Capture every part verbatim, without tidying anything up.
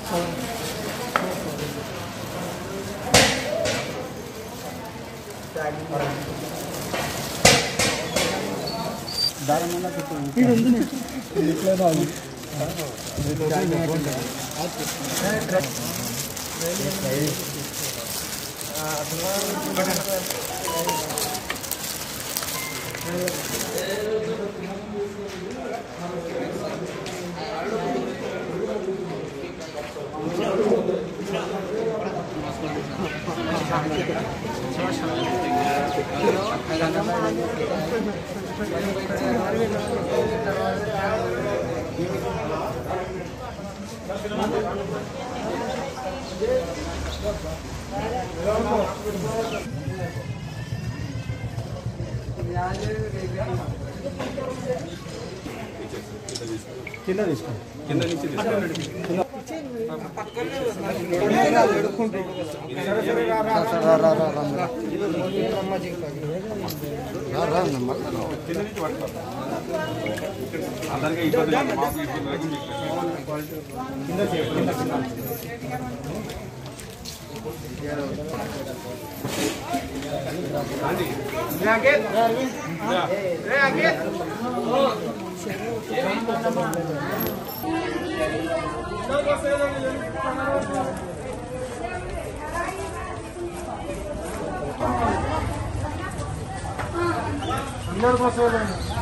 కింద తీసుకో కింద నుంచి అందరికీ ఇబ్బంది మాకు ఇబ్బంది కింద అందరి కోసం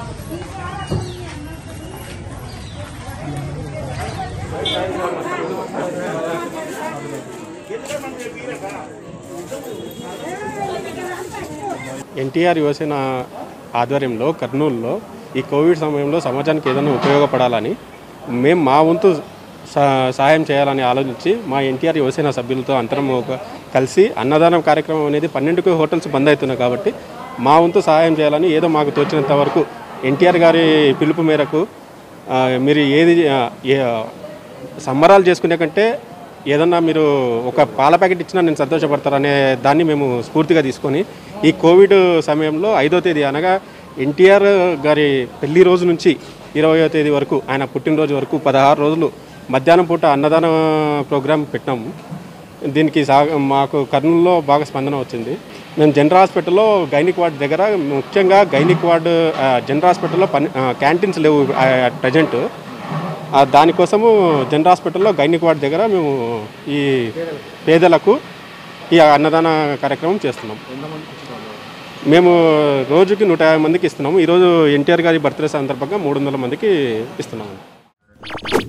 ఎన్టీఆర్ యువసేన ఆధ్వర్యంలో కర్నూలులో ఈ కోవిడ్ సమయంలో సమాజానికి ఏదైనా ఉపయోగపడాలని మేము మా వంతు సహాయం చేయాలని ఆలోచించి మా ఎన్టీఆర్ యువసేన సభ్యులతో అంతరం కలిసి అన్నదానం కార్యక్రమం అనేది పన్నెండుకు హోటల్స్ బంద్ అవుతున్నాయి కాబట్టి మా వంతు సహాయం చేయాలని ఏదో మాకు తోచినంత వరకు ఎన్టీఆర్ గారి పిలుపు మేరకు మీరు ఏది సంబరాలు చేసుకునే కంటే ఏదన్నా మీరు ఒక పాల ప్యాకెట్ ఇచ్చినా నేను సంతోషపడతారనే దాన్ని మేము స్ఫూర్తిగా తీసుకొని ఈ కోవిడ్ సమయంలో ఐదో తేదీ అనగా ఎన్టీఆర్ గారి పెళ్లి రోజు నుంచి ఇరవయో తేదీ వరకు ఆయన పుట్టినరోజు వరకు పదహారు రోజులు మధ్యాహ్నం పూట అన్నదాన ప్రోగ్రాం పెట్టినాము. దీనికి సా మాకు కర్నూలులో బాగా స్పందన వచ్చింది. మేము జనరల్ హాస్పిటల్లో గైనిక్ వార్డ్ దగ్గర ముఖ్యంగా గైనిక్ వార్డు జనరల్ హాస్పిటల్లో పని క్యాంటీన్స్ లేవు ప్రజెంట్. దానికోసము జనరల్ హాస్పిటల్లో గైనిక్ వార్డ్ దగ్గర మేము ఈ పేదలకు ఈ అన్నదాన కార్యక్రమం చేస్తున్నాం. మేము రోజుకి నూట యాభై మందికి ఇస్తున్నాము. ఈరోజు ఎన్టీఆర్ గారి బర్త్డే సందర్భంగా మూడు వందల మందికి ఇస్తున్నాము.